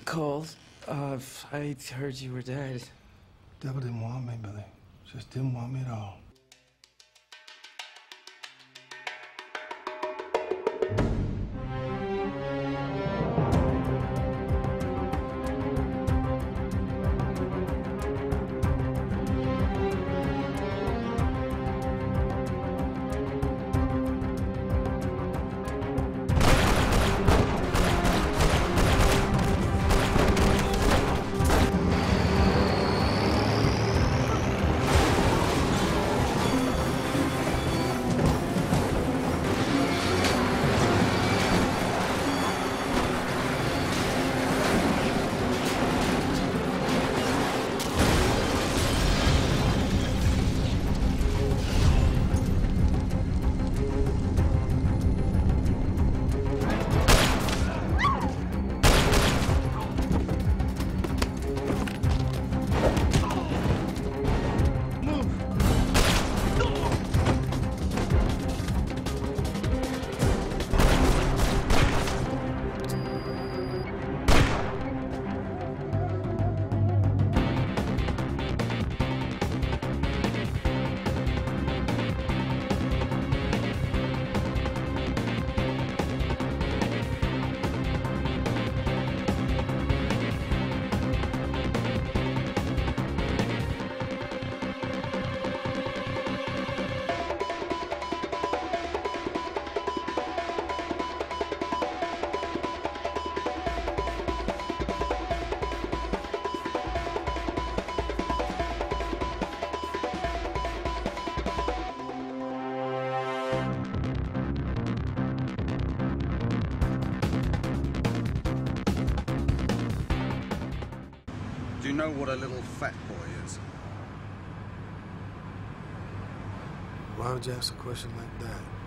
called. I heard you were dead. Devil didn't want me, Billy. Just didn't want me at all. Do you know what a little fat boy is? Why would you ask a question like that?